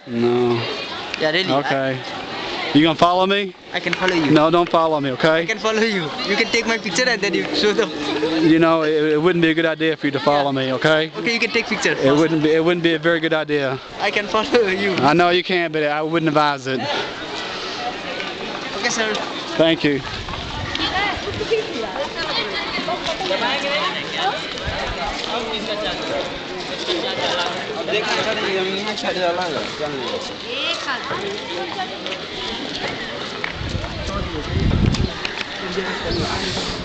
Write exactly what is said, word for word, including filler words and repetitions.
No. Yeah, really. Okay. You gonna follow me? I, I can follow you. No, don't follow me, I okay? can follow you. You can take my picture and then you show them. You know, it, it wouldn't be a good idea for you to follow me, okay? Okay, you can take picture. It wouldn't be. It wouldn't be a very good idea. I can follow you. I know you can, but I wouldn't advise it. Okay, sir. Thank you. एक